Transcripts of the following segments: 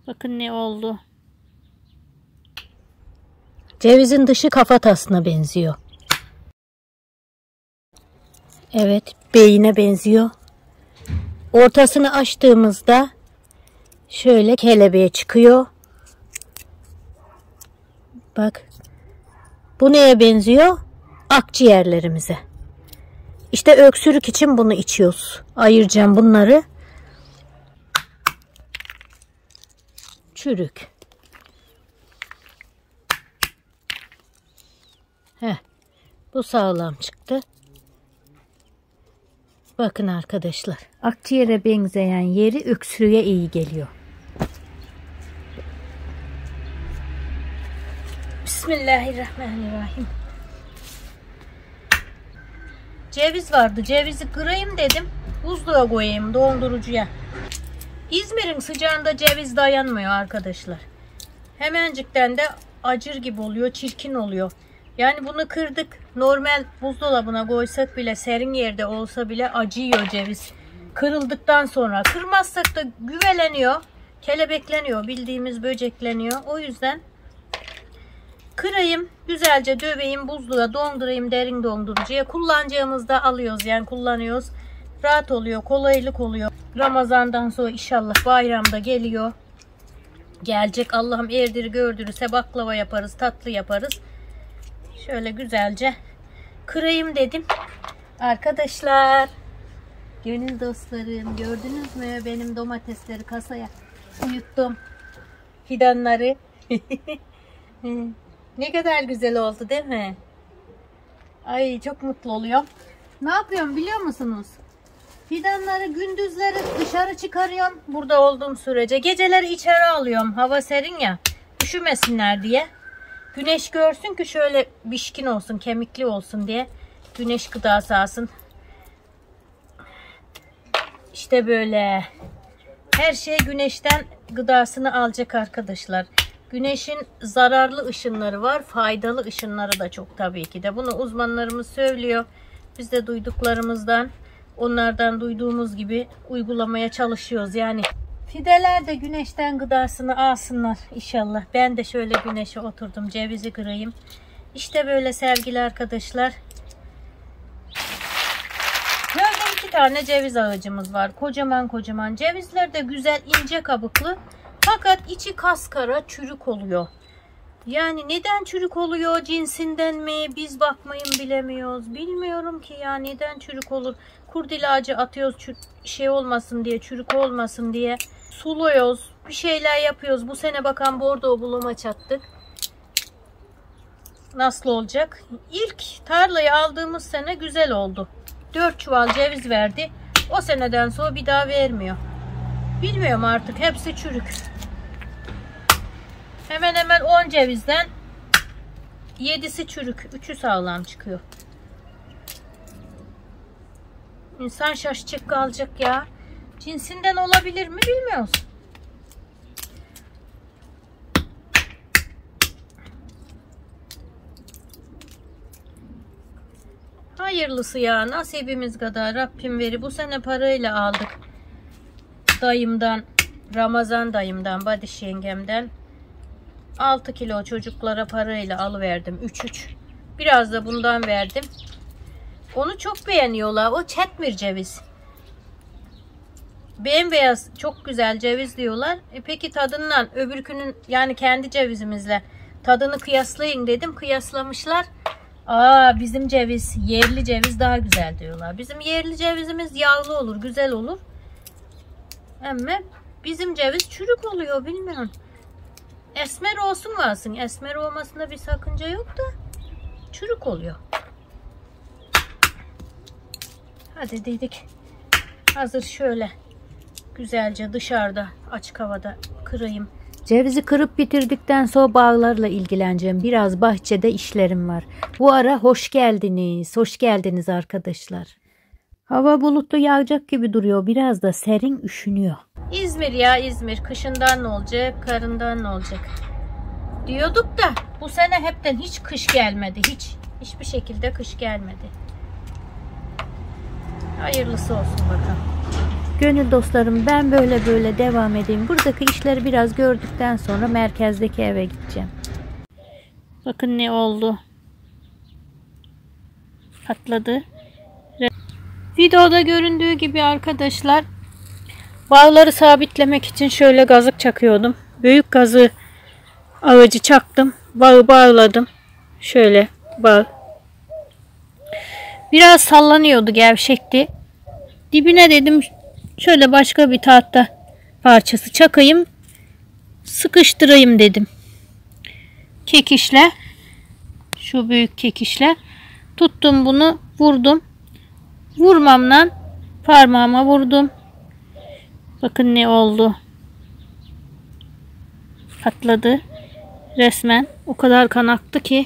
Bakın ne oldu. Cevizin dışı kafatasına benziyor. Evet, beyine benziyor. Ortasını açtığımızda şöyle kelebeğe çıkıyor. Bak. Bu neye benziyor? Akciğerlerimize. İşte öksürük için bunu içiyoruz. Ayıracağım bunları. Çürük. Bu sağlam çıktı. Bakın arkadaşlar. Akciğere benzeyen yeri öksürüğe iyi geliyor. Bismillahirrahmanirrahim. Ceviz vardı. Cevizi kırayım dedim. Buzluğa koyayım dondurucuya. İzmir'in sıcağında ceviz dayanmıyor arkadaşlar. Hemencikten de acır gibi oluyor. Çirkin oluyor. Yani bunu kırdık. Normal buzdolabına koysak bile, serin yerde olsa bile acıyor ceviz. Kırıldıktan sonra. Kırmazsak da güveleniyor. Kelebekleniyor. Bildiğimiz böcekleniyor. O yüzden kırayım. Güzelce döveyim. Buzluğa dondurayım. Derin dondurucuya. Kullanacağımızda alıyoruz. Yani kullanıyoruz. Rahat oluyor. Kolaylık oluyor. Ramazan'dan sonra inşallah bayramda geliyor. Gelecek. Allah'ım erdir gördürürse baklava yaparız. Tatlı yaparız. Şöyle güzelce kırayım dedim. Arkadaşlar, gönül dostlarım, gördünüz mü benim domatesleri kasaya uyuttum. Fidanları. Ne kadar güzel oldu değil mi? Ay çok mutlu oluyorum. Ne yapıyorum biliyor musunuz? Fidanları gündüzleri dışarı çıkarıyorum. Burada olduğum sürece. Geceleri içeri alıyorum. Hava serin ya. Üşümesinler diye. Güneş görsün ki şöyle pişkin olsun, kemikli olsun diye. Güneş gıdası alsın. İşte böyle. Her şey güneşten gıdasını alacak arkadaşlar. Güneşin zararlı ışınları var. Faydalı ışınları da çok tabii ki de. Bunu uzmanlarımız söylüyor. Biz de duyduklarımızdan, onlardan duyduğumuz gibi uygulamaya çalışıyoruz. Yani fideler de güneşten gıdasını alsınlar inşallah. Ben de şöyle güneşe oturdum. Cevizi kırayım. İşte böyle sevgili arkadaşlar. Böyle 2 tane ceviz ağacımız var. Kocaman kocaman. Cevizler de güzel ince kabuklu. Fakat içi kaskara çürük oluyor. Yani neden çürük oluyor? Cinsinden mi? Biz bakmayın bilemiyoruz. Bilmiyorum ki ya neden çürük olur. Kurt ilacı atıyoruz şey olmasın diye, çürük olmasın diye. Suluyoruz. Bir şeyler yapıyoruz. Bu sene bakan bordo buluma çattık. Nasıl olacak? İlk tarlayı aldığımız sene güzel oldu. 4 çuval ceviz verdi. O seneden sonra bir daha vermiyor. Bilmiyorum artık. Hepsi çürük. Hemen hemen 10 cevizden 7'si çürük. 3'ü sağlam çıkıyor. İnsan şaşacak kalacak ya. Cinsinden olabilir mi bilmiyoruz. Hayırlısı ya. Nasibimiz kadar Rabbim veri. Bu sene parayla aldık. Dayımdan, Ramazan dayımdan, Badiş yengemden 6 kilo çocuklara parayla alıverdim. 3-3. Biraz da bundan verdim. Onu çok beğeniyorlar. O çetmir ceviz. Bembeyaz çok güzel ceviz diyorlar. Peki tadından öbürkünün yani kendi cevizimizle tadını kıyaslayın dedim. Kıyaslamışlar. Aa bizim ceviz, yerli ceviz daha güzel diyorlar. Bizim yerli cevizimiz yağlı olur, güzel olur. Ama bizim ceviz çürük oluyor bilmiyorum. Esmer olsun varsın. Esmer olmasında bir sakınca yok da çürük oluyor. Hadi dedik. Hazır şöyle güzelce dışarıda açık havada kırayım. Cevizi kırıp bitirdikten sonra bağlarla ilgileneceğim. Biraz bahçede işlerim var. Bu ara hoş geldiniz. Hoş geldiniz arkadaşlar. Hava bulutlu yağacak gibi duruyor. Biraz da serin üşünüyor. İzmir ya İzmir. Kışından ne olacak? Karından ne olacak? Diyorduk da bu sene hepten hiç kış gelmedi. Hiçbir şekilde kış gelmedi. Hayırlısı olsun bakalım. Gönül dostlarım, ben böyle devam edeyim. Buradaki işleri biraz gördükten sonra merkezdeki eve gideceğim. Bakın ne oldu. Patladı. Videoda göründüğü gibi arkadaşlar, bağları sabitlemek için şöyle gazık çakıyordum. Büyük gazı ağacı çaktım. Bağı bağladım. Şöyle bağ. Biraz sallanıyordu, gevşekti. Dibine dedim şöyle başka bir tahta parçası çakayım. Sıkıştırayım dedim. Kekişle, şu büyük kekişle tuttum bunu, vurdum. Vurmamla parmağıma vurdum. Bakın ne oldu. Patladı. Resmen o kadar kan aktı ki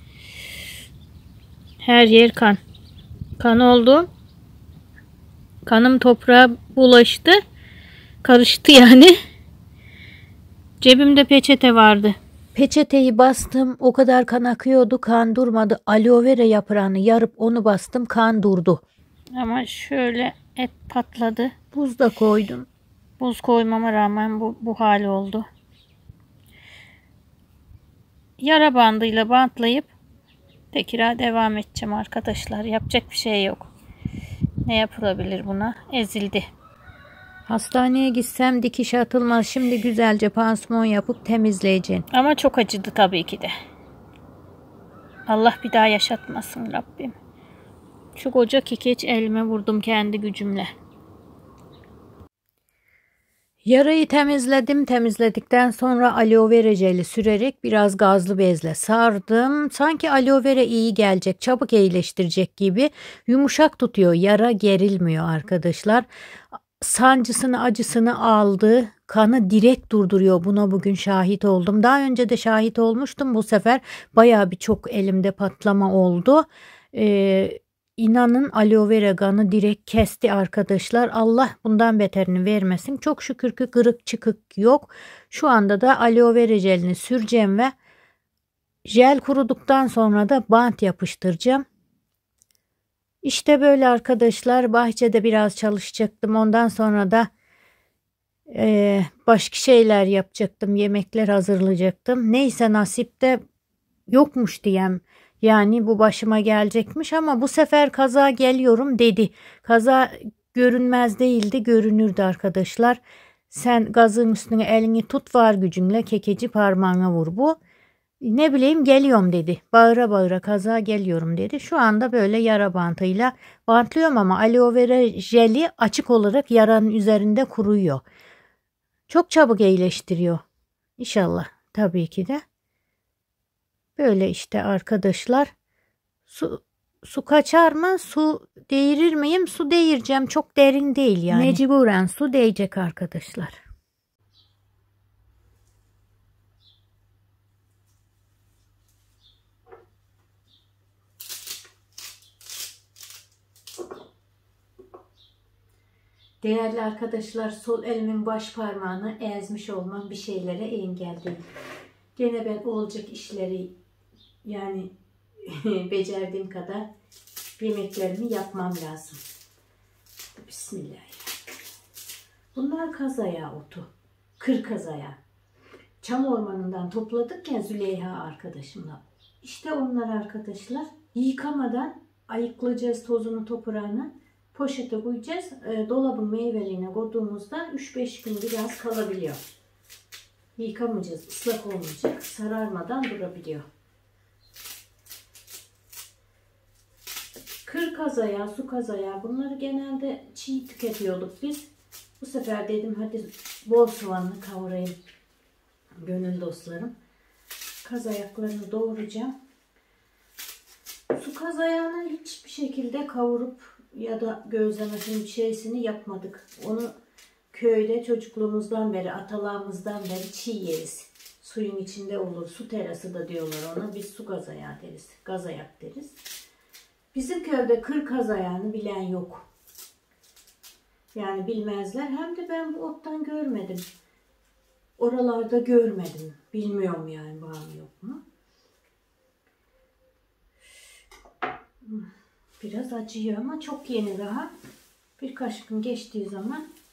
her yer kan. Kan oldu. Kanım toprağa bulaştı. Karıştı yani. Cebimde peçete vardı. Peçeteyi bastım. O kadar kan akıyordu. Kan durmadı. Aloe vera yaprağını yarıp onu bastım. Kan durdu. Ama şöyle et patladı. Buz da koydum. Buz koymama rağmen bu hali oldu. Yara bandıyla bantlayıp tekrar devam edeceğim arkadaşlar. Yapacak bir şey yok. Ne yapılabilir buna? Ezildi. Hastaneye gitsem dikiş atılmaz. Şimdi güzelce pansuman yapıp temizleyeceğim. Ama çok acıdı tabii ki de. Allah bir daha yaşatmasın Rabbim. Şu koca kekeç elime vurdum kendi gücümle. Yarayı temizledim. Temizledikten sonra aloe vera jeli sürerek biraz gazlı bezle sardım. Sanki aloe vera iyi gelecek, çabuk iyileştirecek gibi. Yumuşak tutuyor. Yara gerilmiyor arkadaşlar. Sancısını, acısını aldı. Kanı direkt durduruyor. Buna bugün şahit oldum. Daha önce de şahit olmuştum. Bu sefer bayağı birçok elimde patlama oldu. İnanın aloe vera kanı direkt kesti arkadaşlar. Allah bundan beterini vermesin. Çok şükür ki kırık çıkık yok. Şu anda da aloe vera jelini süreceğim ve jel kuruduktan sonra da bant yapıştıracağım. İşte böyle arkadaşlar, bahçede biraz çalışacaktım. Ondan sonra da başka şeyler yapacaktım. Yemekler hazırlayacaktım. Neyse nasipte yokmuş diyem. Yani bu başıma gelecekmiş ama bu sefer kaza geliyorum dedi. Kaza görünmez değildi, görünürdü arkadaşlar. Sen gazın üstüne elini tut, var gücünle kekeci parmağına vur. Bu ne bileyim geliyorum dedi. Bağıra bağıra kaza geliyorum dedi. Şu anda böyle yara bantıyla bantlıyorum ama aloe vera jeli açık olarak yaranın üzerinde kuruyor. Çok çabuk iyileştiriyor. İnşallah tabii ki de. Böyle işte arkadaşlar. Su kaçar mı? Su değirir miyim? Su değireceğim. Çok derin değil yani. Mecburen su değecek arkadaşlar. Değerli arkadaşlar, sol elimin baş parmağını ezmiş olmam bir şeylere engel değil. Gene ben olacak işleri yani becerdiğim kadar yemeklerimi yapmam lazım. Bismillahirrahmanirrahim. Bunlar kazaya otu. Kır kazaya. Çam ormanından topladık ya Züleyha arkadaşımla. İşte onlar arkadaşlar. Yıkamadan ayıklayacağız tozunu toprağını. Poşete koyacağız. Dolabın meyveliğine koyduğumuzda 3-5 gün biraz kalabiliyor. Yıkamayacağız. Islak olmayacak. Sararmadan durabiliyor. Kır kazaya, su kazaya bunları genelde çiğ tüketiyorduk biz. Bu sefer dedim hadi bol soğanlı kavurayım. Gönül dostlarım. Kaz ayaklarını doğrayacağım. Su kaz ayağını hiçbir şekilde kavurup ya da gözlemesinin bir şeysini yapmadık. Onu köyde çocukluğumuzdan beri, atalarımızdan beri çiğ yeriz. Suyun içinde olur. Su terası da diyorlar ona. Biz su kaz ayağı deriz. Gaz ayak deriz. Bizim köyde kır kaz ayağını bilen yok. Yani bilmezler. Hem de ben bu ottan görmedim. Oralarda görmedim. Bilmiyorum yani var mı yok mu. Biraz acıyor ama çok yeni daha. Birkaç gün geçtiği zaman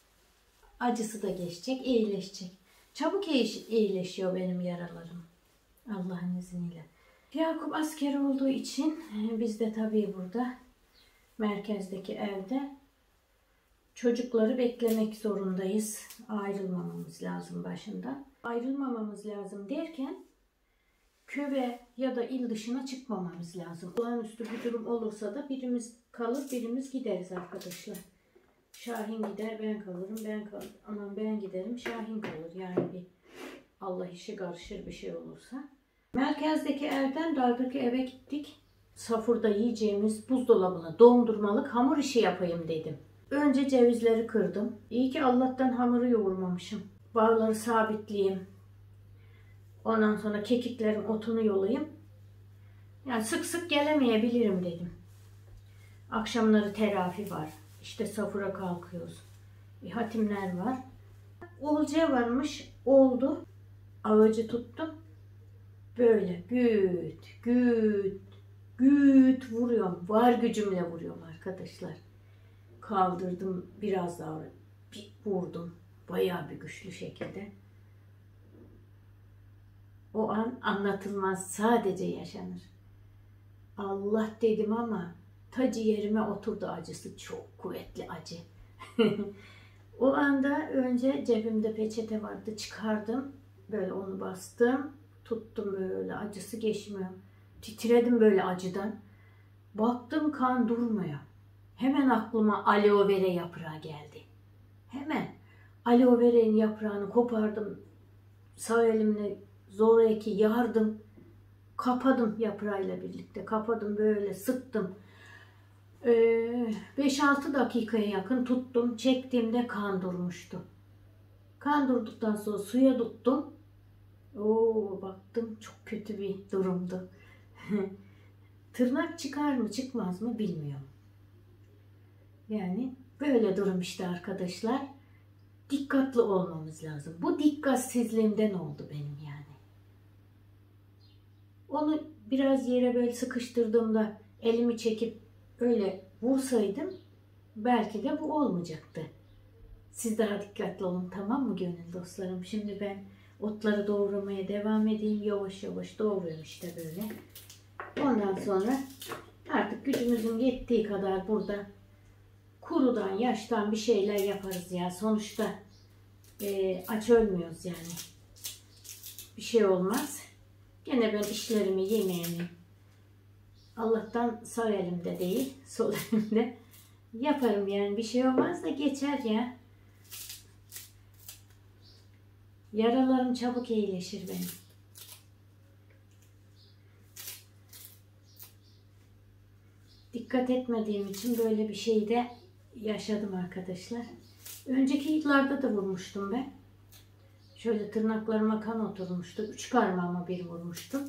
Acısı da geçecek, iyileşecek. Çabuk iyileşiyor benim yaralarım. Allah'ın izniyle. Yakup asker olduğu için biz de tabii burada merkezdeki evde çocukları beklemek zorundayız. Ayrılmamamız lazım başından. Ayrılmamamız lazım derken köye ya da il dışına çıkmamamız lazım. Olağanüstü bir durum olursa da birimiz kalır, birimiz gideriz arkadaşlar. Şahin gider, ben kalırım, ben giderim, Şahin kalır. Yani bir Allah işi karışır bir şey olursa. Merkezdeki evden dağdaki eve gittik. Safurda yiyeceğimiz buzdolabına dondurmalık hamur işi yapayım dedim. Önce cevizleri kırdım. İyi ki Allah'tan hamuru yoğurmamışım. Bağları sabitleyeyim. Ondan sonra kekiklerin otunu yolayayım. Yani sık sık gelemeyebilirim dedim. Akşamları terafi var. İşte safura kalkıyoruz. Hatimler var. Olacağı varmış. Oldu. Ağacı tuttum. Böyle güt vuruyorum. Var gücümle vuruyorum arkadaşlar. Kaldırdım. Biraz daha vurdum. Bayağı bir güçlü şekilde. O an anlatılmaz. Sadece yaşanır. Allah dedim ama ta ciğerime oturdu acısı. Çok kuvvetli acı. O anda önce cebimde peçete vardı. Çıkardım. Böyle onu bastım. Tuttum böyle. Acısı geçmiyor. Titredim böyle acıdan. Baktım kan durmuyor. Hemen aklıma aloe vera yaprağı geldi. Hemen aloe vera'nın yaprağını kopardım. Sağ elimle zoraki yardım. Kapadım yaprağıyla birlikte. Kapadım böyle sıktım. 5-6 dakikaya yakın tuttum. Çektiğimde kan durmuştu. Kan durduktan sonra suya tuttum. Baktım çok kötü bir durumdu. Tırnak çıkar mı çıkmaz mı bilmiyorum. Yani böyle durum işte arkadaşlar. Dikkatli olmamız lazım. Bu dikkatsizliğimden oldu benim yani. Onu biraz yere böyle sıkıştırdığımda elimi çekip öyle vursaydım belki de bu olmayacaktı. Siz daha dikkatli olun, tamam mı gönül dostlarım? Şimdi ben otları doğramaya devam edeyim. Yavaş yavaş doğruyorum işte böyle. Ondan sonra artık gücümüzün yettiği kadar burada kurudan, yaştan bir şeyler yaparız ya. Sonuçta aç ölmüyoruz yani. Bir şey olmaz. Gene ben işlerimi, yemeğimi Allah'tan sağ elimde değil, sol elimde yaparım yani. Bir şey olmaz da geçer ya. Yaralarım çabuk iyileşir benim. Dikkat etmediğim için böyle bir şey de yaşadım arkadaşlar. Önceki yıllarda da vurmuştum ben. Şöyle tırnaklarıma kan oturmuştu. 3 parmağıma bir vurmuştum.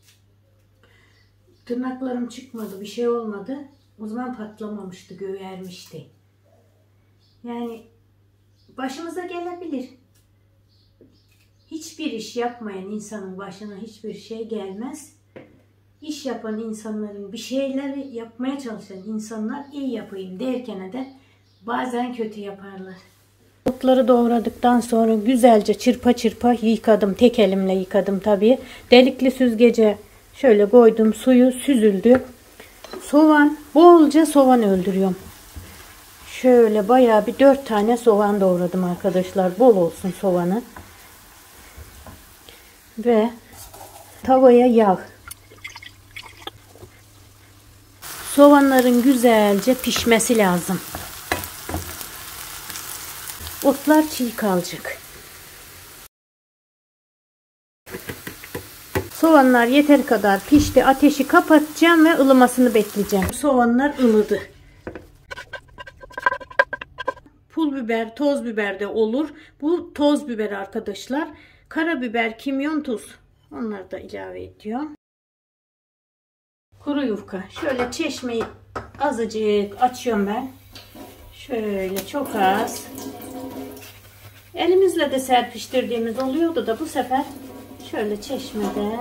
Tırnaklarım çıkmadı. Bir şey olmadı. O zaman patlamamıştı. Göğermişti. Yani başımıza gelebilir. Hiçbir iş yapmayan insanın başına hiçbir şey gelmez. İş yapan insanların, bir şeyleri yapmaya çalışan insanlar iyi yapayım derken de bazen kötü yaparlar. Otları doğradıktan sonra güzelce çırpa çırpa yıkadım. Tek elimle yıkadım tabii. Delikli süzgece şöyle koydum. Suyu süzüldü. Soğan, bolca soğan öldürüyorum. Şöyle bayağı bir 4 tane soğan doğradım arkadaşlar. Bol olsun soğanı. Ve tavaya yağ. Soğanların güzelce pişmesi lazım. Otlar çiğ kalacak. Soğanlar yeter kadar pişti. Ateşi kapatacağım ve ılımasını bekleyeceğim. Soğanlar ılıdı. Pul biber, toz biber de olur. Bu toz biber arkadaşlar. Karabiber, kimyon, tuz. Onları da ilave ediyorum. Kuru yufka. Şöyle çeşmeyi azıcık açıyorum ben. Şöyle çok az. Elimizle de serpiştirdiğimiz oluyordu da bu sefer şöyle çeşmede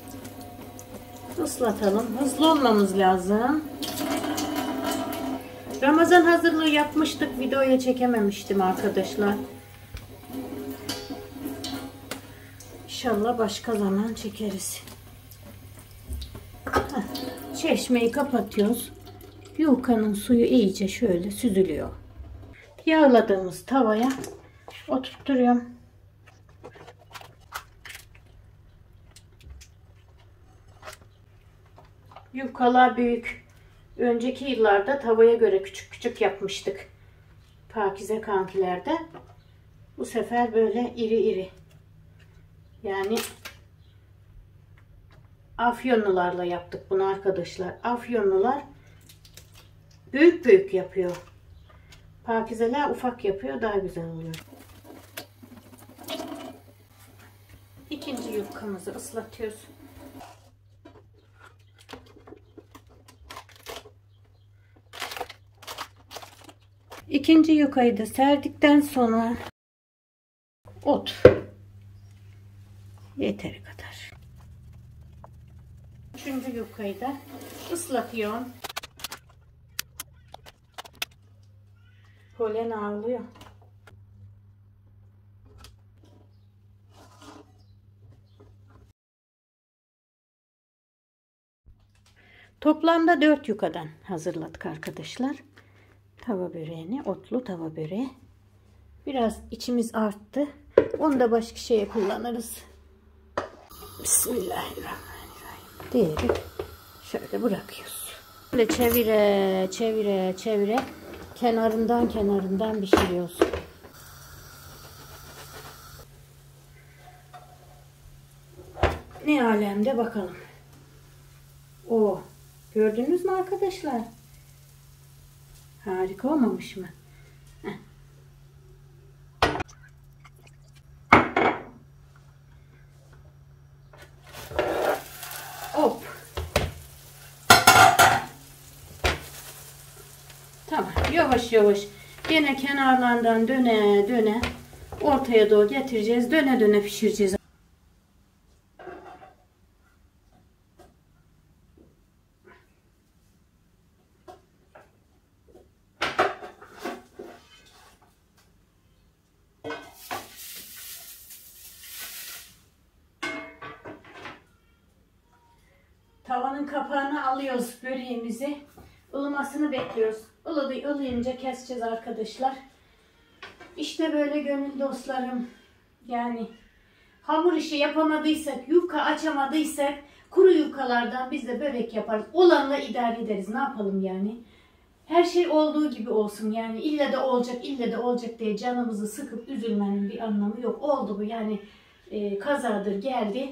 ıslatalım. Hızlı olmamız lazım. Ramazan hazırlığı yapmıştık. Videoya çekememiştim arkadaşlar. İnşallah başka zaman çekeriz. Çeşmeyi kapatıyoruz. Yufkanın suyu iyice şöyle süzülüyor. Yağladığımız tavaya oturtuyorum. Yufkalar büyük. Önceki yıllarda tavaya göre küçük küçük yapmıştık. Pakize kankilerde. Bu sefer böyle iri iri. Yani Afyonlularla yaptık bunu arkadaşlar. Afyonlular büyük büyük yapıyor. Pakizeler ufak yapıyor. Daha güzel oluyor. İkinci yufkamızı ıslatıyoruz. İkinci yufkayı da serdikten sonra ot. Yeteri kadar. Üçüncü yufkayı da ıslatıyorum. Polen ağlıyor. Toplamda 4 yukadan hazırladık arkadaşlar. Tava böreğini, otlu tava böreği. Biraz içimiz arttı. Onu da başka şeye kullanırız. Bismillahirrahmanirrahim diyerek şöyle bırakıyoruz. Böyle çevire çevire çevire kenarından pişiriyoruz. Ne alemde bakalım. O gördünüz mü arkadaşlar? Harika olmamış mı? Heh. Hop. Tamam. Yavaş yavaş yine kenarlardan döne döne ortaya doğru getireceğiz. Döne döne pişireceğiz. Tavanın kapağını alıyoruz böreğimizi. Ilımasını bekliyoruz. Ilıyınca keseceğiz arkadaşlar. İşte böyle gönül dostlarım. Yani hamur işi yapamadıysak, yufka açamadıysak kuru yufkalardan biz de börek yaparız. Olanla idare ederiz. Ne yapalım yani? Her şey olduğu gibi olsun. Yani ille de olacak, ille de olacak diye canımızı sıkıp üzülmenin bir anlamı yok. Oldu bu yani kazadır geldi.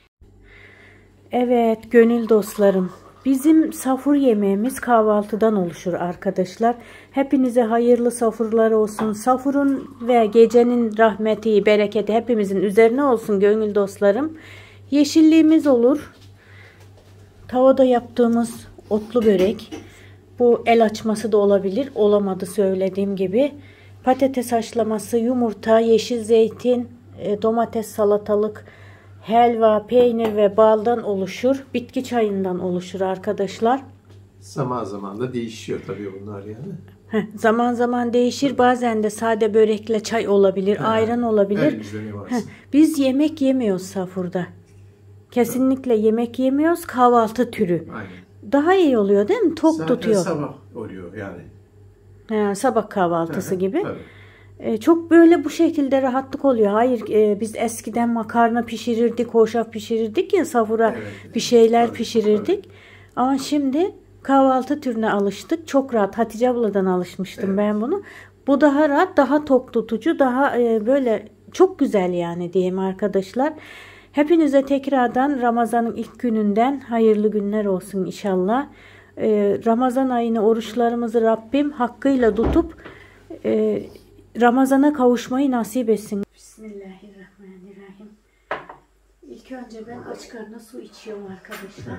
Evet gönül dostlarım. Bizim sahur yemeğimiz kahvaltıdan oluşur arkadaşlar. Hepinize hayırlı sahurlar olsun. Sahurun ve gecenin rahmeti, bereketi hepimizin üzerine olsun gönül dostlarım. Yeşilliğimiz olur. Tavada yaptığımız otlu börek. Bu el açması da olabilir. Olamadı söylediğim gibi. Patates haşlaması, yumurta, yeşil zeytin, domates, salatalık, helva, peynir ve baldan oluşur. Bitki çayından oluşur arkadaşlar. Zaman zaman da değişiyor tabii bunlar yani. Zaman zaman değişir. Bazen de sade börekle çay olabilir, ayran olabilir. Biz yemek yemiyoruz sahurda. Kesinlikle yemek yemiyoruz. Kahvaltı türü. Aynen. Daha iyi oluyor değil mi? Tok zaten tutuyor. Sabah oluyor yani. Sabah kahvaltısı gibi. Çok böyle bu şekilde rahatlık oluyor. Hayır biz eskiden makarna pişirirdik, hoşaf pişirirdik ya sahura bir şeyler pişirirdik. Ama şimdi kahvaltı türüne alıştık. Çok rahat. Hatice abladan alışmıştım ben bunu. Bu daha rahat, daha tok tutucu, daha böyle çok güzel yani diyeyim arkadaşlar. Hepinize tekrardan Ramazan'ın ilk gününden hayırlı günler olsun inşallah. Ramazan ayını oruçlarımızı Rabbim hakkıyla tutup Ramazan'a kavuşmayı nasip etsin. Bismillahirrahmanirrahim. İlk önce ben aç karnına su içiyorum arkadaşlar.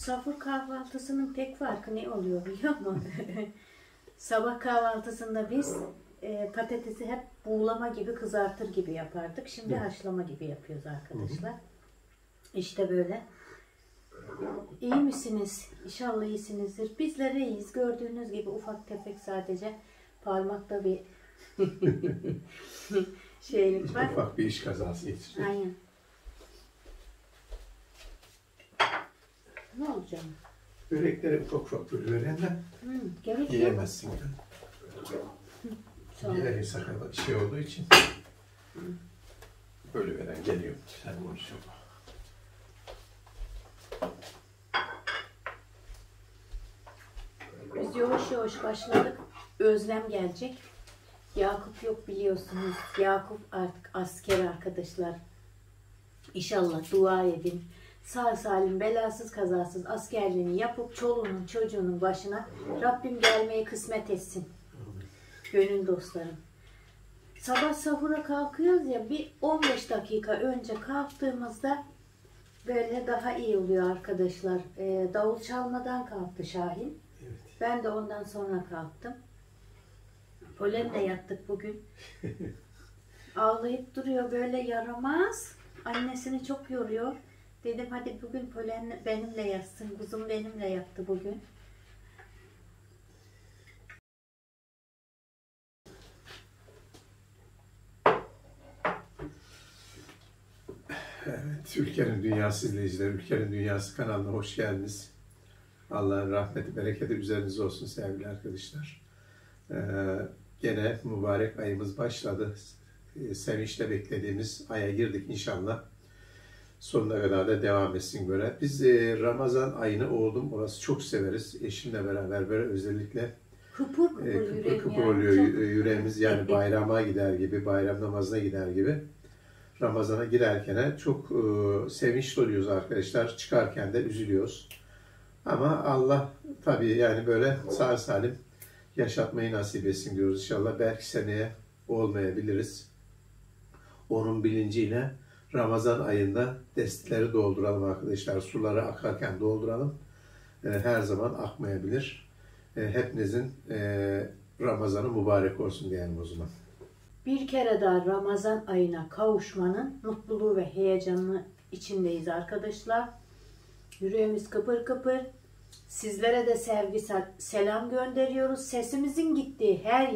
sahur kahvaltısının tek farkı ne oluyor biliyor musun? Sabah kahvaltısında biz patatesi hep buğulama gibi kızartır gibi yapardık. Şimdi haşlama gibi yapıyoruz arkadaşlar. İşte böyle. İyi misiniz? İnşallah iyisinizdir. Bizler iyiyiz. Gördüğünüz gibi ufak tefek sadece parmakta bir şeylik var. Ufak bir iş kazası geçirdik. Aynen. Ne olacak? Börekleri ufak ufak bölüveren de Gerek yok. yiyemezsin. Sağ ol. Diğer sakal şey olduğu için bölüveren geliyor. Sen konuşuyor. Biz yavaş yavaş başladık. Özlem gelecek. Yakup yok biliyorsunuz. Yakup artık asker arkadaşlar. İnşallah dua edin. Sağ salim, belasız kazasız askerliğini yapıp çoluğunun çocuğunun başına Rabbim gelmeyi kısmet etsin. Gönül dostlarım. Sabah sahura kalkıyoruz ya, bir 15 dakika önce kalktığımızda böyle daha iyi oluyor arkadaşlar. Davul çalmadan kalktı Şahin. Evet. Ben de ondan sonra kalktım. Polenle yattık bugün. Ağlayıp duruyor böyle, yaramaz. Annesini çok yoruyor. Dedim hadi bugün Polen benimle yatsın. Kuzum benimle yattı bugün. Evet, Ülkenin Dünyası izleyicileri, Ülkenin Dünyası kanalına hoş geldiniz. Allah'ın rahmeti, bereketi üzerinize olsun sevgili arkadaşlar. Gene mübarek ayımız başladı. Sevinçle beklediğimiz aya girdik inşallah. Sonuna kadar da devam etsin böyle. Biz Ramazan ayını oğlum orası çok severiz. Eşimle beraber böyle özellikle Kıpır kıpır kıpır kıpır oluyor yüreğimiz, yani bayrama gider gibi, bayram namazına gider gibi. Ramazana girerken çok sevinçli oluyoruz arkadaşlar. Çıkarken de üzülüyoruz. Ama Allah tabii yani böyle sağ salim yaşatmayı nasip etsin diyoruz inşallah. Belki seneye olmayabiliriz. Onun bilinciyle Ramazan ayında destileri dolduralım arkadaşlar. Suları akarken dolduralım. Her zaman akmayabilir. Hepinizin Ramazanı mübarek olsun diyelim o zaman. Bir kere daha Ramazan ayına kavuşmanın mutluluğu ve heyecanı içindeyiz arkadaşlar. Yüreğimiz kıpır kıpır. Sizlere de sevgi, selam gönderiyoruz. Sesimizin gittiği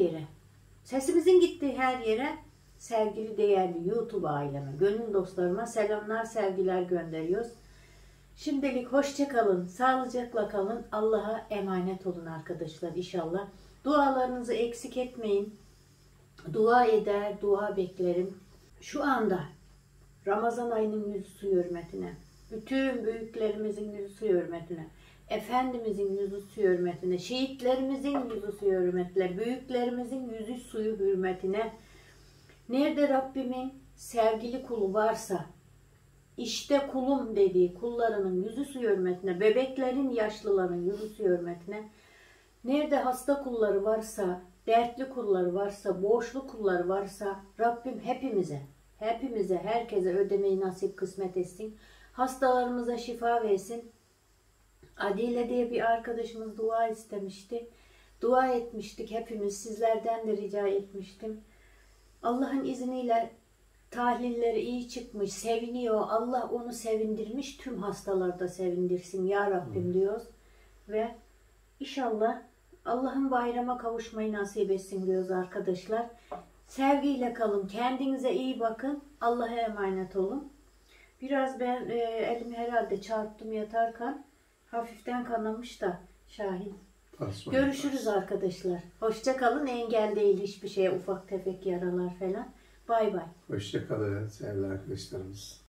her yere sevgili değerli YouTube aileme, gönül dostlarıma selamlar, sevgiler gönderiyoruz. Şimdilik hoşça kalın, sağlıcakla kalın. Allah'a emanet olun arkadaşlar inşallah. Dualarınızı eksik etmeyin. Dua eder, dua beklerim. Şu anda Ramazan ayının yüzü suyu hürmetine, bütün büyüklerimizin yüzü suyu hürmetine, Efendimizin yüzü suyu hürmetine, şehitlerimizin yüzü suyu hürmetine, büyüklerimizin yüzü suyu hürmetine, nerede Rabbimin sevgili kulu varsa, işte kulum dediği kullarının yüzü suyu hürmetine, bebeklerin, yaşlıların yüzü suyu hürmetine, nerede hasta kulları varsa, dertli kulları varsa, borçlu kulları varsa Rabbim hepimize, herkese ödemeyi nasip kısmet etsin. Hastalarımıza şifa versin. Adile diye bir arkadaşımız dua istemişti. Dua etmiştik hepimiz. Sizlerden de rica etmiştim. Allah'ın izniyle tahlilleri iyi çıkmış, seviniyor. Allah onu sevindirmiş. Tüm hastalarda sevindirsin ya Rabbim diyoruz. Ve inşallah Allah'ın bayrama kavuşmayı nasip etsin diyoruz arkadaşlar. Sevgiyle kalın. Kendinize iyi bakın. Allah'a emanet olun. Biraz ben elimi herhalde çarptım yatarken. Hafiften kanamış da Şahin. Görüşürüz arkadaşlar. Hoşça kalın. Engel değil hiçbir şeye, ufak tefek yaralar falan. Bay bay. Hoşça kalın sevgili arkadaşlarımız.